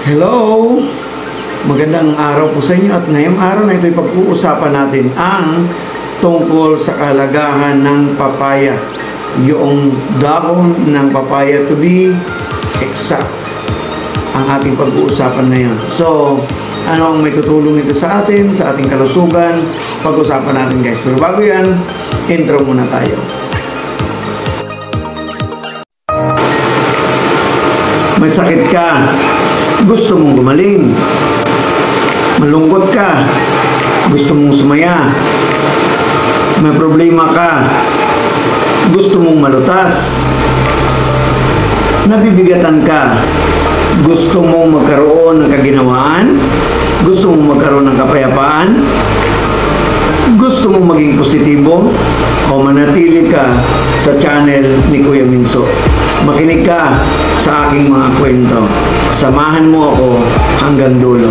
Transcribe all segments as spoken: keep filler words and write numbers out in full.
Hello! Magandang araw po sa inyo at ngayong araw na ito ay pag-uusapan natin ang tungkol sa kalagahan ng papaya. Yung dahon ng papaya to be exact ang ating pag-uusapan ngayon. So, ano ang may tutulong ito sa atin, sa ating kalusugan? Pag-usapan natin guys. Pero bago yan, intro muna tayo. May sakit ka, gusto mong gumaling. Malungkot ka, gusto mong sumaya. May problema ka, gusto mong malutas. Nabibigatan ka, gusto mong magkaroon ng kaginhawaan. Gusto mong magkaroon ng kapayapaan. Gusto mong maging positibo o manatili ka sa channel ni Kuya Minso. Makinig ka sa aking mga kwento. Samahan mo ako hanggang dulo.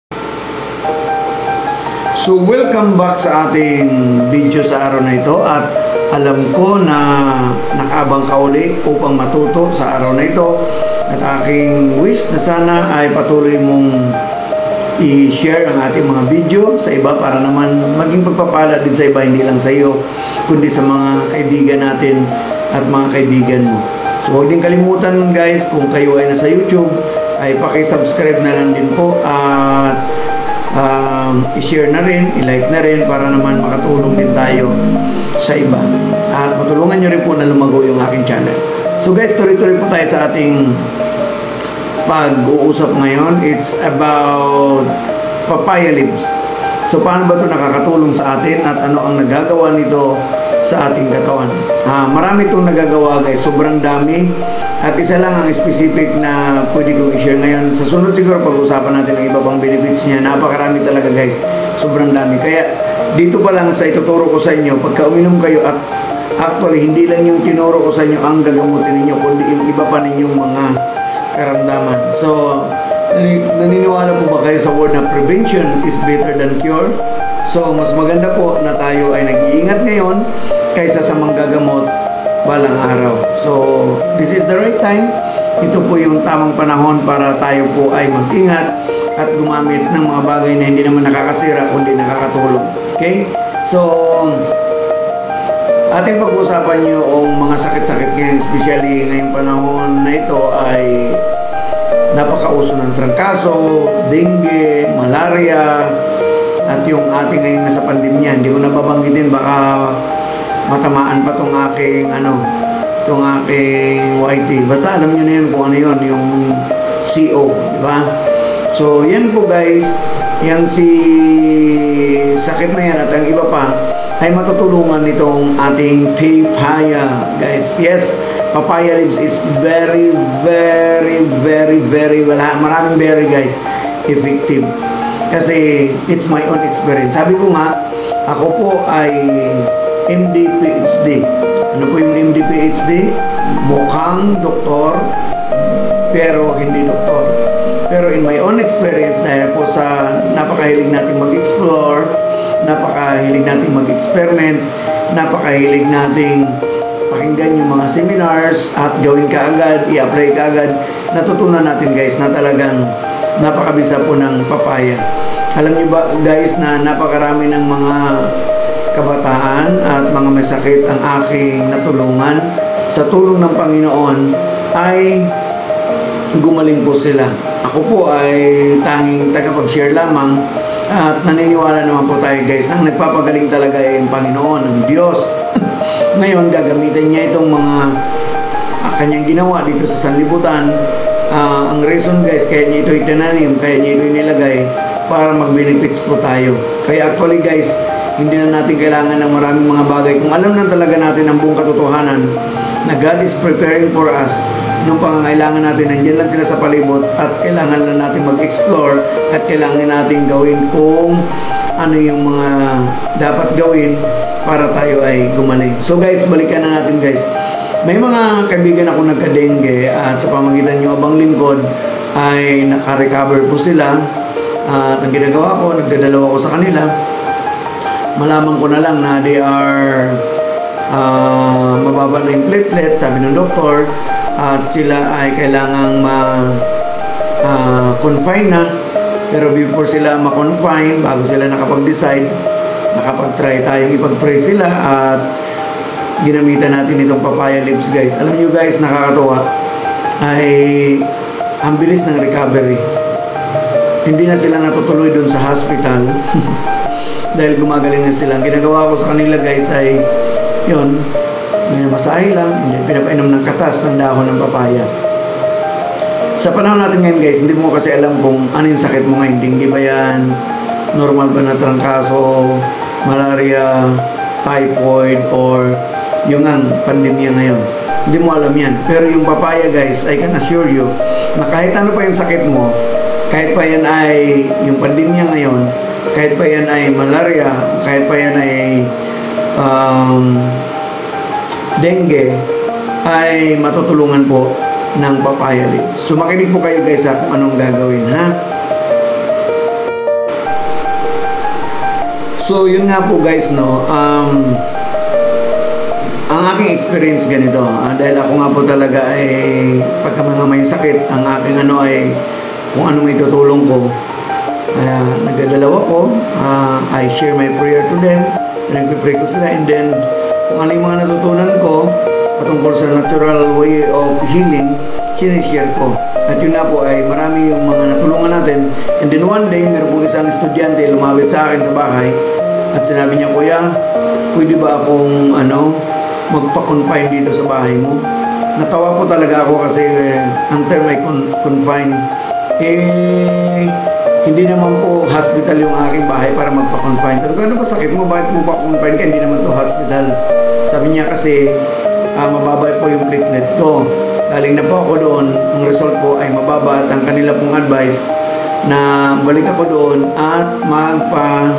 So, welcome back sa ating video sa araw na ito. At alam ko na nakaabang ka uli upang matuto sa araw na ito. At aking wish na sana ay patuloy mong i-share ang ating mga video sa iba para naman maging pagpapala din sa iba, hindi lang sa iyo, kundi sa mga kaibigan natin at mga kaibigan mo. So, huwag din kalimutan guys, kung kayo ay nasa YouTube, ay paki-subscribe na lang din po at um, i-share na rin, i-like na rin para naman makatulong din tayo sa iba. At matulungan nyo rin po na lumago yung aking channel. So guys, tuloy-tuloy po tayo sa ating pag-uusap ngayon. It's about papaya leaves. So paano ba ito nakakatulong sa atin at ano ang nagagawa nito sa ating katawan? Ah, marami itong nagagawa guys, sobrang dami. At isa lang ang specific na pwede kong i-share ngayon. Sa sunod siguro pag-usapan natin ang iba pang benefits niya. Napakarami talaga guys, sobrang dami. Kaya dito pa lang sa ituturo ko sa inyo, pagka uminom kayo at actually hindi lang yung tinuro ko sa inyo ang gagamutin ninyo, kundi yung iba pa ninyong mga karamdaman. So, naniniwala po ba kayo sa word na prevention is better than cure? So, mas maganda po na tayo ay nag-iingat ngayon kaysa sa manggagamot balang araw. So, this is the right time. Ito po yung tamang panahon para tayo po ay mag-ingat at gumamit ng mga bagay na hindi naman nakakasira kundi nakakatulong. Okay? So, ating pag-uusapan yung mga sakit-sakit ngayon, especially ngayong panahon na ito ay napakauso ng trangkaso, dengue, malaria, at yung ating ngayon nasa pandemya. Hindi ko nababanggitin, baka matamaan pa tong aking ano, tong aking Y T. Basta alam nyo na yun kung ano yun, yung C O, di ba? So, yan po guys, yan si sakit na yan at ang iba pa ay matutulungan nitong ating papaya. Guys, yes, papaya leaves is very, very, very, very, wala, maraming very guys, effective. Kasi it's my own experience. Sabi ko nga, ako po ay M D P H D. Ano po yung M D P H D? Mukhang doktor, pero hindi doktor. Pero in my own experience, dahil po sa napakahilig natin mag-explore, napakahilig natin mag-experiment, napakahilig nating pakinggan yung mga seminars at gawin ka agad, i-apply ka agad, natutunan natin guys na talagang napakabisa po ng papaya. Alam niyo ba guys na napakarami ng mga kabataan at mga may sakit ang aking natulungan. Sa tulong ng Panginoon ay gumaling po sila. Ako po ay tanging tagapag-share lamang at naniniwala naman po tayo guys na nagpapagaling talaga ay ang Panginoon, ang Diyos. Ngayon gagamitin niya itong mga uh, kanyang ginawa dito sa sanlibutan. Uh, ang reason guys, kaya niya ito itinanim, kaya niya ito inilagay para mag-benefits po tayo. Kaya actually guys, hindi na natin kailangan ng maraming mga bagay. Kung alam na talaga natin ang buong katotohanan na God is preparing for us, nung pangangailangan natin, nandiyan lang sila sa palibot at kailangan na natin mag-explore at kailangan natin gawin kung ano yung mga dapat gawin para tayo ay gumaling. So guys, balikan na natin guys. May mga kaibigan ako nagka-dengue at sa pamagitan yung abang lingkod ay naka-recover po sila. At ang ginagawa ko, nagdadalawa ko sa kanila. Malaman ko na lang na they are uh, mababa na yung platelet, sabi ng doktor, at sila ay kailangang ma uh, confine na. Pero before sila ma-confine, bago sila nakapag-decide, nakapag-try tayong ipag-pray sila at ginamitan natin itong papaya leaves guys. Alam nyo guys, nakakatuwa ay ang bilis ng recovery. Hindi na sila natutuloy dun sa hospital dahil gumagaling na sila. Ang ginagawa ko sa kanila guys ay yun, minamasahe lang, pinapainom ng katas ng dahon ng papaya. Sa panahon natin ngayon guys, hindi mo kasi alam kung ano yung sakit mo ngayon. Dengue ba yan? Normal ba na trangkaso? Malaria? Typhoid? Or yung ang pandemya ngayon? Hindi mo alam yan. Pero yung papaya guys, I can assure you na kahit ano pa yung sakit mo, kahit pa yan ay yung pandemya ngayon, kahit pa yan ay malaria, kahit pa yan ay um, dengue, ay matutulungan po ng papaya leaves. So makinig po kayo guys ha, kung anong gagawin ha. So yun nga po guys no, um, ang aking experience ganito, uh, dahil ako nga po talaga ay pagka mga may sakit, ang aking ano ay kung ano may tutulong ko, kaya uh, nagdadalawa ko, uh, I share my prayer to them, nagpipray ko sila, and then kung ano yung mga natutunan ko patungkol sa natural way of healing, sinishare ko. At yun nga po ay marami yung mga natulungan natin. And then one day, meron pong isang estudyante lumapit sa akin sa bahay at sinabi niya, Kuya, pwede ba akong ano, magpa-confine dito sa bahay mo? Natawa po talaga ako kasi eh, ang term ay con- confine. Eh, hindi naman po hospital yung aking bahay para magpa-confine. Pero ano ba sakit mo? Bakit mo pa confine ka? Hindi naman to hospital. Sabi niya kasi, Uh, mababa po yung platelet ko. Galing na po ako doon, ang result po ay mababa at ang kanila pong advice na balik ako doon at magpa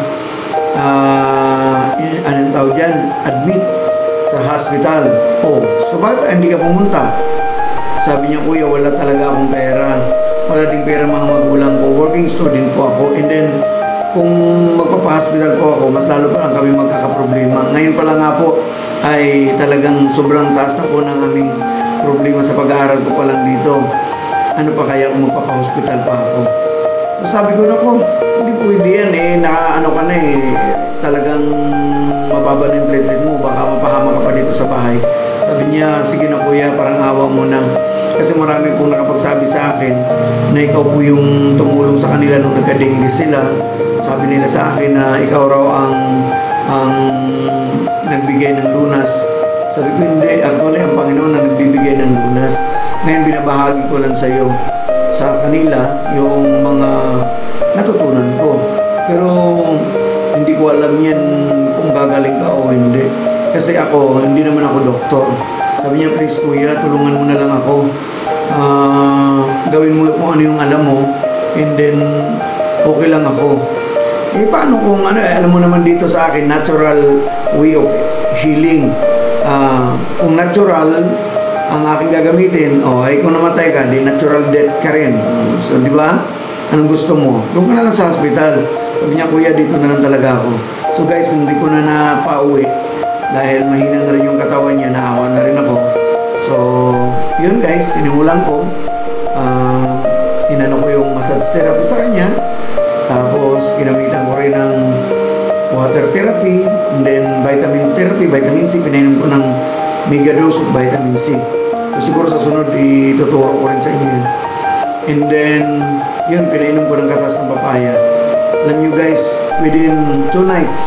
uh, anong tawag dyan, admit sa hospital. Oh, so bakit hindi ka pumunta? Sabi niya, Kuya, wala talaga akong pera. Wala din pera mga magulang ko. Working student po ako. And then, kung magpapa-hospital po ako, mas lalo pa lang kami magkakaproblema. Ngayon pa lang nga po, ay talagang sobrang taas na po ng aming problema sa pag-aaral ko pa lang dito. Ano pa kaya kung magpapa-hospital pa ako? So sabi ko na ko, hindi pwede yan eh, naka ano ka na eh, talagang mababa na yung platelet mo, baka mapahama ka pa dito sa bahay. Sabi niya, sige na kuya, parang awa mo na. Kasi marami pong nakapagsabi sa akin na ikaw po yung tumulong sa kanila nung nagka-dengue sila. Sabi nila sa akin na ikaw raw ang ang nagbigay ng lunas. Sabi ko, hindi. Actually, ang Panginoon na nagbibigay ng lunas. Ngayon, binabahagi ko lang sa iyo, sa kanila, yung mga natutunan ko. Pero, hindi ko alam yan kung gagaling ka o hindi. Kasi ako, hindi naman ako doktor. Sabi niya, please kuya, tulungan mo na lang ako. Uh, gawin mo kung ano yung alam mo. And then, okay lang ako. Eh, paano kung ano, eh, alam mo naman dito sa akin, natural way of healing. Uh, kung natural ang aking gagamitin, o oh, ay kung namatay ka, di natural death ka rin. So, di ba? Anong gusto mo? Doon ka na lang sa hospital. Sabi niya, kuya, dito na lang talaga ako. So guys, hindi ko na napauwi dahil mahina na rin yung katawan niya, naawa na rin ako. So, yun guys, sinimulan ko. Uh, inano ko yung massage therapy sa kanya. Tapos, ginamitan ko rin ng water therapy, and then vitamin therapy, vitamin C, pinainom ko ng mega dose of vitamin C. So, siguro sa sunod, ituturo ko rin sa inyo yun. And then, yun, pinainom ko ng katas ng papaya. Alam nyo guys, within two nights,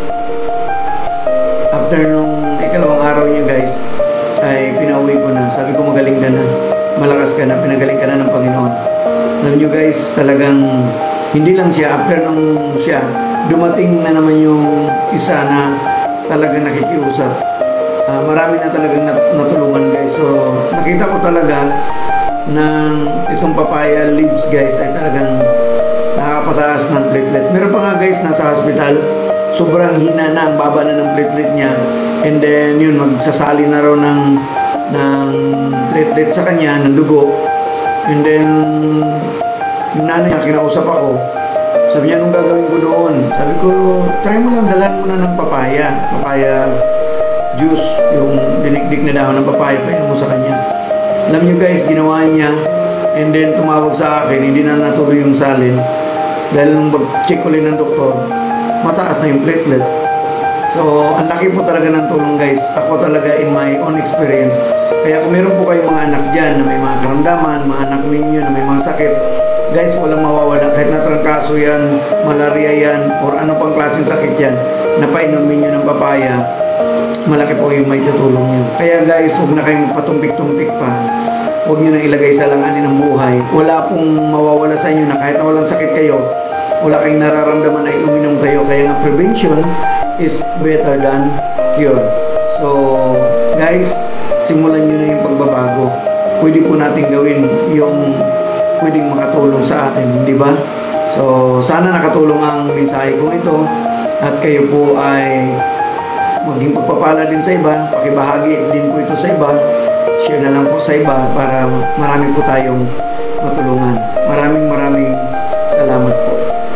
after nung ikalawang araw niya guys, ay pinauwi ko na. Sabi ko, magaling ka na, malakas ka na, pinagaling ka na ng Panginoon. Alam nyo guys, talagang hindi lang siya, after nung siya, dumating na naman yung isa na talagang nakikiusap. Uh, marami na talagang nat- natulungan guys. So, nakita ko talaga na itong papaya leaves guys ay talagang nakakapataas ng platelet. Meron pa nga guys, nasa hospital, sobrang hina na, ang baba na ng platelet niya. And then, yun, magsasali na raw ng, ng platelet sa kanya, ng dugo. And then, yung nanay niya, kinausap ako. Sabi niya, anong gagawin ko doon? Sabi ko, try mo lang, dalan mo na ng papaya. Papaya juice, yung dinikdik na dahon ng papaya, painom mo sa kanya. Alam niyo guys, ginawa niya. And then tumawag sa akin, hindi na natuloy yung salin. Dahil nung mag-check ulit ng doktor, mataas na yung platelet. So, ang laki po talaga ng tulong guys. Ako talaga in my own experience. Kaya kung meron po kayong mga anak dyan na may mga karamdaman, mga anak ninyo na may mga sakit, guys, walang mawawala. Kahit natrangkaso yan, malaria yan, or ano pang klaseng sakit yan, napainumin nyo ng papaya, malaki po yung may tutulong nyo. Kaya guys, huwag na kayong magpatumpik-tumpik pa. Huwag nyo na ilagay sa langanin ng buhay. Wala pong mawawala sa inyo na kahit na walang sakit kayo, wala kayong nararamdaman ay uminom kayo. Kaya nga prevention is better than cure. So, guys, simulan nyo na yung pagbabago. Pwede po natin gawin yung pwedeng makatulong sa atin, di ba? So, sana nakatulong ang mensahe ko ito at kayo po ay maging pagpapala din sa iba, pakibahagi din po ito sa iba, share na lang po sa iba para marami po tayong matulungan. Maraming maraming salamat po.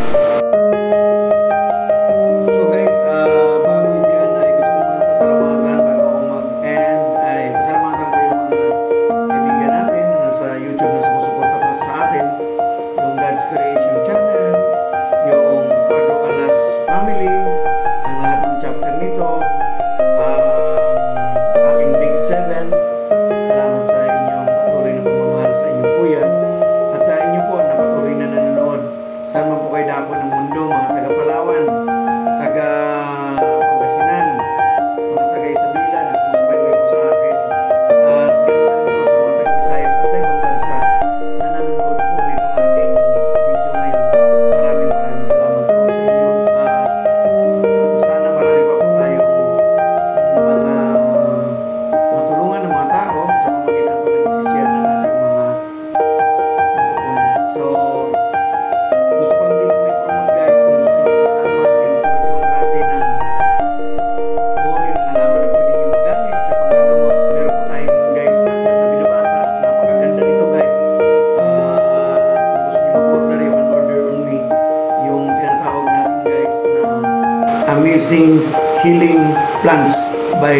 Amazing Healing Plants by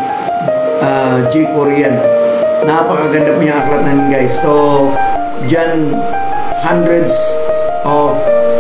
uh, J. Korean. Napakaganda po yung aklat namin guys. So, dyan hundreds of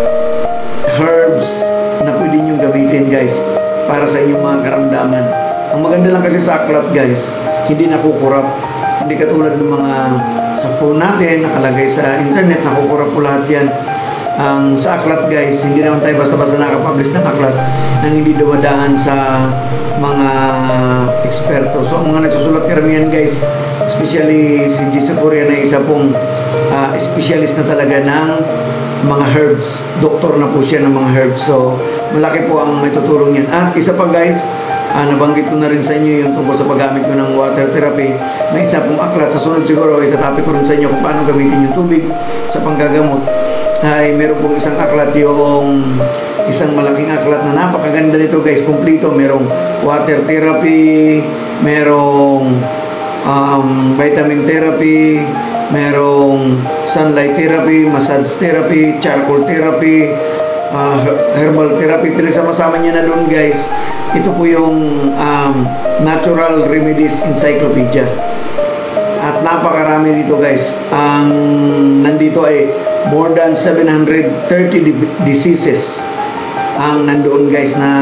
herbs na pwede nyo gamitin guys para sa inyong mga karamdaman. Ang maganda lang kasi sa aklat guys, hindi nakukurap. Hindi katulad ng mga sa phone natin, nakalagay sa internet, nakukurap po lahat yan. Ang sa aklat guys, hindi naman tayo basta-basta nakapublish ng aklat nang hindi dumadaan sa mga eksperto. So, ang mga nagsusulat karamihan guys, especially si J. Korean na isa pong uh, specialist na talaga ng mga herbs. Doktor na po siya ng mga herbs. So, malaki po ang may tutulong yan. At isa pa guys, uh, nabanggit ko na rin sa inyo yung tungkol sa paggamit ko ng water therapy. May isa pong aklat. Sa sunod siguro, itatapi ko rin sa inyo kung paano gamitin yung tubig sa panggagamot. Ay meron pong isang aklat, yung isang malaking aklat na napakaganda nito guys, kumplito. Merong water therapy, merong um, vitamin therapy, merong sunlight therapy, massage therapy, charcoal therapy, uh, herbal therapy. Pinagsama-sama niya na doon guys. Ito po yung um, Natural Remedies Encyclopedia. At napakarami dito guys. Ang nandito ay more than seven hundred thirty diseases ang nandoon guys na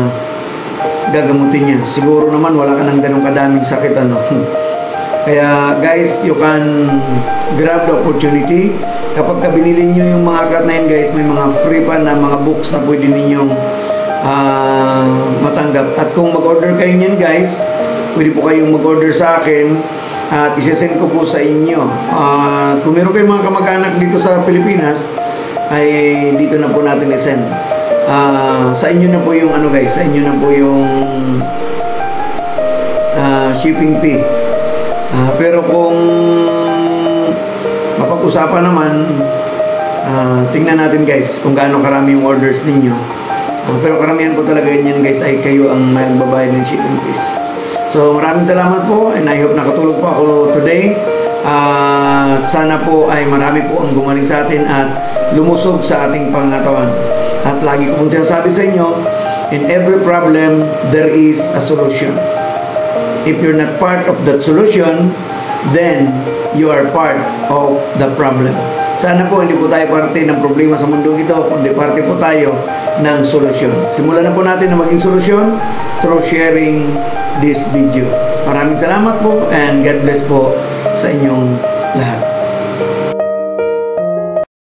gagamutin niya. Siguro naman wala ka nang ganong kadaming sakit ano. Kaya guys, you can grab the opportunity. Kapag ka binili nyo yung mga aklat na yun guys, may mga free pa na mga books na pwede ninyong uh, matanggap. At kung mag-order kayo nyan guys, pwede po kayong mag-order sa akin at isesend ko po sa inyo. Uh, kung meron kayong mga kamag-anak dito sa Pilipinas, ay dito na po natin isend. Uh, sa inyo na po yung ano guys, sa inyo na po yung uh, shipping fee. Uh, pero kung mapag-usapan naman, uh, tingnan natin guys kung gaano karami yung orders ninyo. Uh, pero karamihan po talaga yan guys ay kayo ang magbabayad ng shipping fees. So, maraming salamat po and I hope nakatulog po ako today. At uh, sana po ay marami po ang gumaling sa atin at lumusog sa ating pangatawan. At lagi ko pong sinasabi sa inyo, in every problem, there is a solution. If you're not part of that solution, then you are part of the problem. Sana po hindi po tayo parte ng problema sa mundo ito, kundi parte po tayo ng solusyon. Simulan na po natin na maging solusyon through sharing this video. Maraming salamat po and God bless po sa inyong lahat.